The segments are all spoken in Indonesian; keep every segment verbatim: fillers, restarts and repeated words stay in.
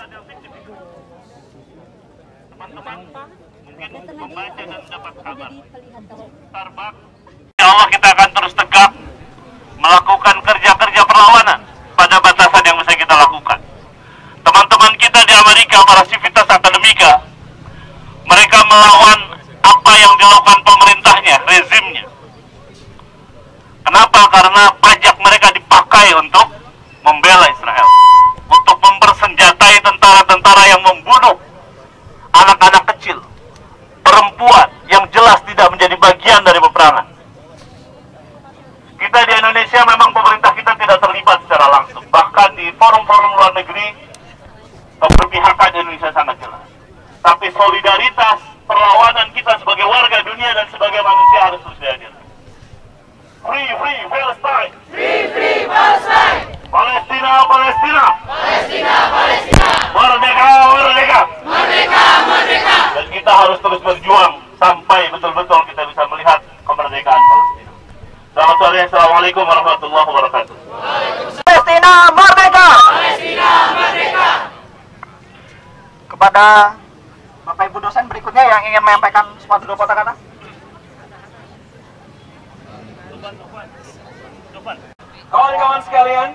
yang fiktif itu. Teman-teman mungkin membaca dan mendapat kabar. Starbucks. Ya Allah, kita akan terus tegak melakukan kerja-kerja perlawanan pada batasan yang bisa kita lakukan. Teman-teman kita di Amerika, para sivitas akademika, mereka melawan apa yang dilakukan pemerintahnya, rezimnya. Kenapa? Karena pajak mereka dipakai untuk membela Israel, untuk mempersenjatai tentara-tentara yang membunuh anak-anak kecil, perempuan yang jelas tidak menjadi bagian dari peperangan. Kita di Indonesia memang pemerintah kita tidak terlibat secara langsung, bahkan di forum-forum luar negeri keberpihakan Indonesia sangat jelas. Tapi solidaritas perlawanan kita sebagai warga dunia dan sebagai manusia harus terus dihadirkan. Free, free, Palestine. Free, free, Palestine. Palestina, Palestina. Palestina, Palestina. Merdeka, merdeka. Merdeka, merdeka. Dan kita harus terus berjuang sampai betul-betul kita bisa melihat kemerdekaan Palestina. Selamat sore, assalamualaikum warahmatullahi wabarakatuh. Palestina merdeka. Palestina, merdeka. Kepada Bapak Ibu dosen berikutnya yang ingin menyampaikan suatu dua kata-kata. Kawan-kawan sekalian,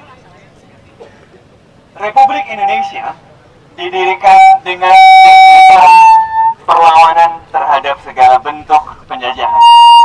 Republik Indonesia didirikan dengan perlawanan terhadap segala bentuk penjajahan.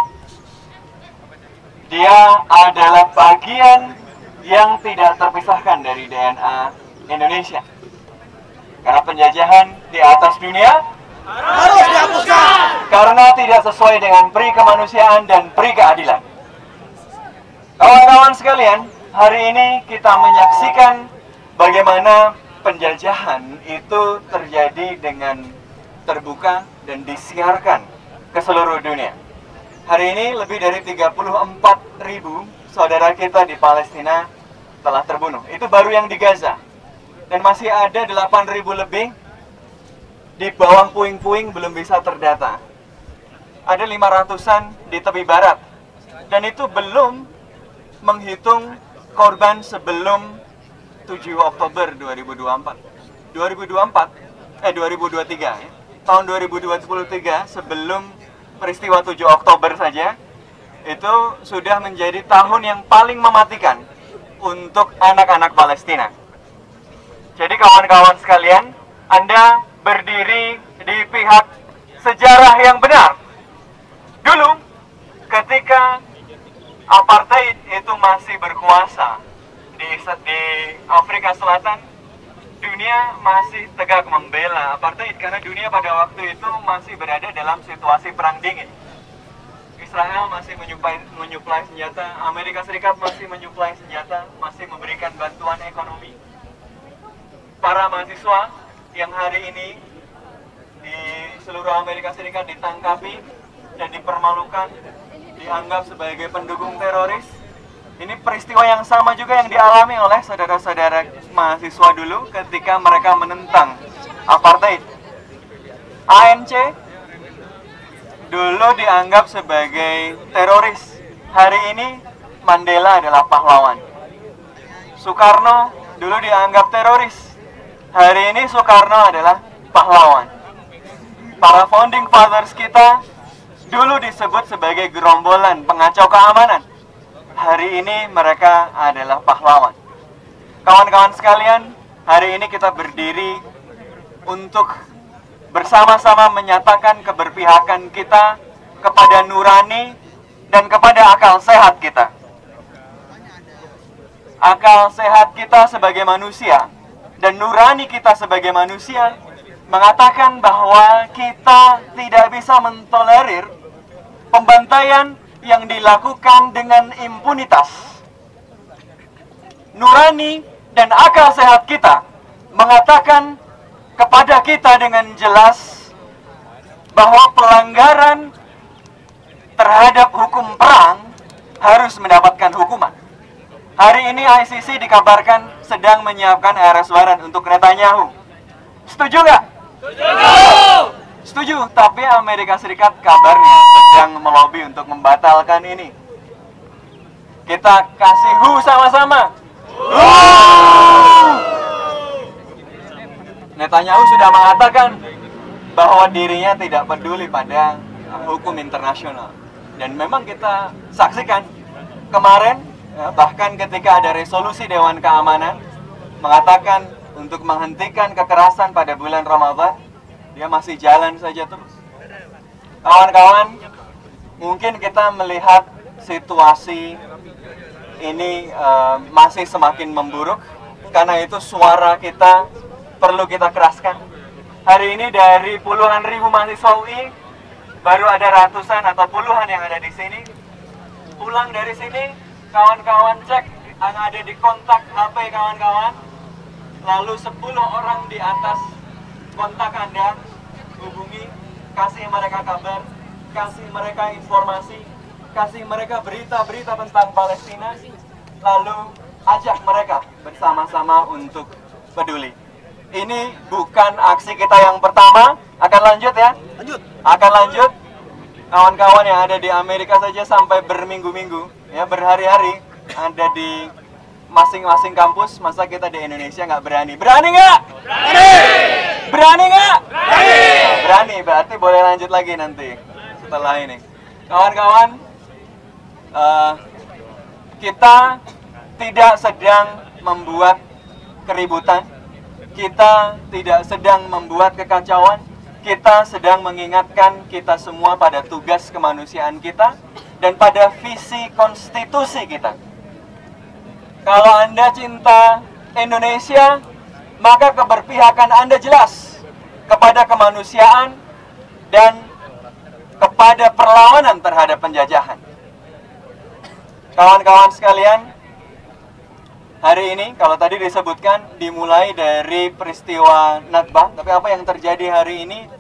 Dia adalah bagian yang tidak terpisahkan dari D N A Indonesia. Karena penjajahan di atas dunia Harus dihapuskan. karena tidak sesuai dengan peri kemanusiaan dan peri keadilan. Kawan-kawan sekalian, hari ini kita menyaksikan bagaimana penjajahan itu terjadi dengan terbuka dan disiarkan ke seluruh dunia. Hari ini lebih dari tiga puluh empat ribu saudara kita di Palestina telah terbunuh. Itu baru yang di Gaza. Dan masih ada delapan ribu lebih di bawah puing-puing belum bisa terdata. Ada lima ratusan di tepi barat. Dan itu belum menghitung korban sebelum tujuh Oktober dua ribu dua puluh empat. dua ribu dua puluh empat eh dua ribu dua puluh tiga ya. Tahun dua ribu dua puluh tiga sebelum peristiwa tujuh Oktober saja itu sudah menjadi tahun yang paling mematikan untuk anak-anak Palestina. Jadi kawan-kawan sekalian, Anda berdiri di pihak sejarah yang benar. Dulu ketika apartheid itu masih berkuasa di, di Afrika Selatan, dunia masih tegak membela apartheid karena dunia pada waktu itu masih berada dalam situasi perang dingin. Israel masih menyuplai, menyuplai senjata, Amerika Serikat masih menyuplai senjata, masih memberikan bantuan ekonomi. Para mahasiswa yang hari ini di seluruh Amerika Serikat ditangkapi dan dipermalukan, dianggap sebagai pendukung teroris. Ini peristiwa yang sama juga yang dialami oleh saudara-saudara mahasiswa dulu ketika mereka menentang apartheid. A N C dulu dianggap sebagai teroris. Hari ini Mandela adalah pahlawan. Soekarno dulu dianggap teroris. Hari ini Soekarno adalah pahlawan. Para founding fathers kita dulu disebut sebagai gerombolan pengacau keamanan. Hari ini mereka adalah pahlawan. Kawan-kawan sekalian, hari ini kita berdiri untuk bersama-sama menyatakan keberpihakan kita kepada nurani dan kepada akal sehat kita. Akal sehat kita sebagai manusia dan nurani kita sebagai manusia mengatakan bahwa kita tidak bisa mentolerir pembantaian yang dilakukan dengan impunitas. Nurani dan akal sehat kita mengatakan kepada kita dengan jelas bahwa pelanggaran terhadap hukum perang harus mendapatkan hukuman. Hari ini I C C dikabarkan sedang menyiapkan arrest warrant untuk Netanyahu. Setuju nggak? Setuju. Setuju, tapi Amerika Serikat kabarnya sedang melobi untuk membatalkan ini. Kita kasih hu sama-sama. Hu! Netanyahu sudah mengatakan bahwa dirinya tidak peduli pada hukum internasional. Dan memang kita saksikan kemarin, ya, bahkan ketika ada resolusi Dewan Keamanan mengatakan untuk menghentikan kekerasan pada bulan Ramadan, dia masih jalan saja terus. Kawan-kawan, mungkin kita melihat situasi ini uh, masih semakin memburuk, karena itu suara kita perlu kita keraskan. Hari ini dari puluhan ribu mahasiswa U I, baru ada ratusan atau puluhan yang ada di sini. Pulang dari sini, kawan-kawan cek yang ada di kontak H P kawan-kawan, lalu sepuluh orang di atas kontak Anda, hubungi, kasih mereka kabar, kasih mereka informasi, kasih mereka berita-berita tentang Palestina, lalu ajak mereka bersama-sama untuk peduli. Ini bukan aksi kita yang pertama, akan lanjut ya? Lanjut. Akan lanjut. Kawan-kawan yang ada di Amerika saja sampai berminggu-minggu, ya berhari-hari ada di masing-masing kampus. Masa kita di Indonesia nggak berani? Berani nggak? Berani. Berani nggak? Berani. Berani, berarti boleh lanjut lagi nanti setelah ini. Kawan-kawan, uh, kita tidak sedang membuat keributan. Kita tidak sedang membuat kekacauan, kita sedang mengingatkan kita semua pada tugas kemanusiaan kita dan pada visi konstitusi kita. Kalau Anda cinta Indonesia, maka keberpihakan Anda jelas kepada kemanusiaan dan kepada perlawanan terhadap penjajahan. Kawan-kawan sekalian, hari ini, kalau tadi disebutkan, dimulai dari peristiwa Nakbah, tapi apa yang terjadi hari ini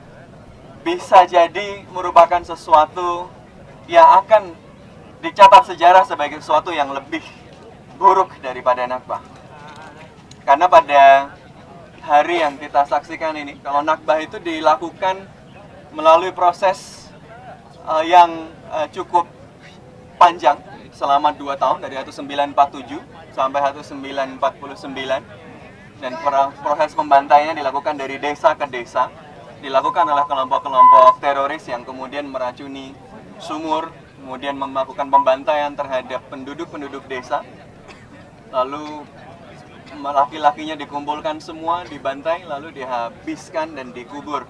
bisa jadi merupakan sesuatu yang akan dicatat sejarah sebagai sesuatu yang lebih buruk daripada Nakbah. Karena pada hari yang kita saksikan ini, kalau Nakbah itu dilakukan melalui proses uh, yang uh, cukup panjang, selama dua tahun, dari seribu sembilan ratus empat puluh tujuh sampai seribu sembilan ratus empat puluh sembilan, dan proses pembantaiannya dilakukan dari desa ke desa, dilakukan oleh kelompok-kelompok teroris yang kemudian meracuni sumur, kemudian melakukan pembantaian terhadap penduduk-penduduk desa, lalu laki-lakinya dikumpulkan semua, dibantai, lalu dihabiskan dan dikubur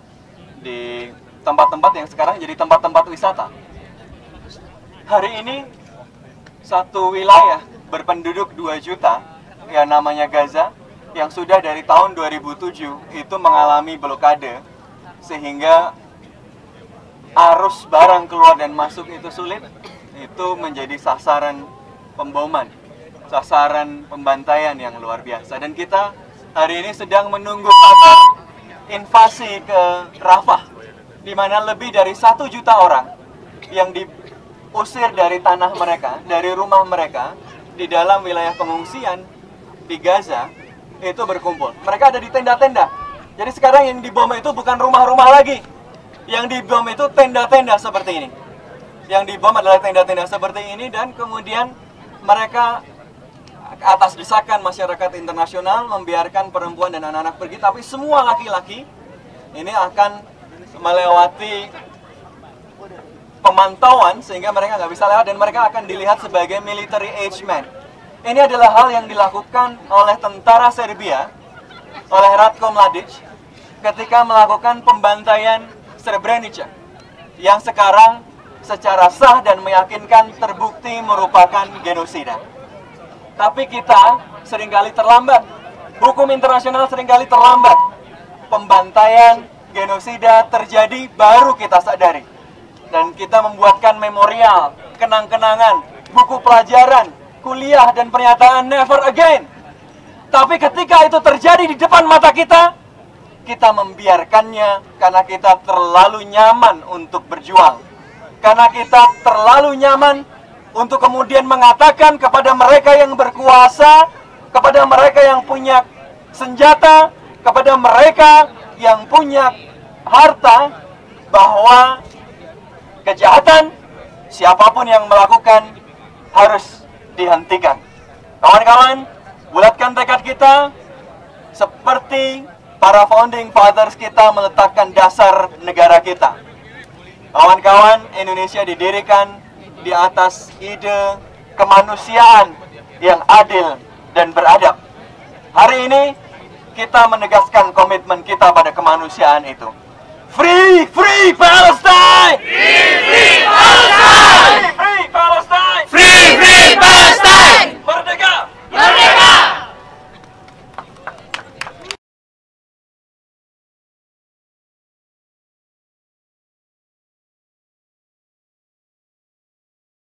di tempat-tempat yang sekarang jadi tempat-tempat wisata. Hari ini satu wilayah berpenduduk dua juta yang namanya Gaza, yang sudah dari tahun dua ribu tujuh itu mengalami blokade, sehingga arus barang keluar dan masuk itu sulit, itu menjadi sasaran pemboman, sasaran pembantaian yang luar biasa. Dan kita hari ini sedang menunggu kabar invasi ke Rafah, di mana lebih dari satu juta orang yang diusir dari tanah mereka, dari rumah mereka, di dalam wilayah pengungsian di Gaza itu berkumpul. Mereka ada di tenda-tenda. Jadi sekarang yang dibom itu bukan rumah-rumah lagi. Yang dibom itu tenda-tenda seperti ini. Yang dibom adalah tenda-tenda seperti ini, dan kemudian mereka atas desakan masyarakat internasional membiarkan perempuan dan anak-anak pergi, tapi semua laki-laki ini akan melewati pemantauan sehingga mereka nggak bisa lewat, dan mereka akan dilihat sebagai military age men. Ini adalah hal yang dilakukan oleh tentara Serbia, oleh Ratko Mladic, ketika melakukan pembantaian Srebrenica, yang sekarang secara sah dan meyakinkan terbukti merupakan genosida. Tapi kita seringkali terlambat, hukum internasional seringkali terlambat. Pembantaian genosida terjadi baru kita sadari. Dan kita membuatkan memorial, kenang-kenangan, buku pelajaran, kuliah, dan pernyataan never again. Tapi ketika itu terjadi di depan mata kita, kita membiarkannya karena kita terlalu nyaman untuk berjuang. Karena kita terlalu nyaman untuk kemudian mengatakan kepada mereka yang berkuasa, kepada mereka yang punya senjata, kepada mereka yang punya harta, bahwa kejahatan siapapun yang melakukan harus dihentikan. Kawan-kawan, bulatkan tekad kita seperti para founding fathers kita meletakkan dasar negara kita. Kawan-kawan, Indonesia didirikan di atas ide kemanusiaan yang adil dan beradab. Hari ini kita menegaskan komitmen kita pada kemanusiaan itu. Free, free Palestine! Free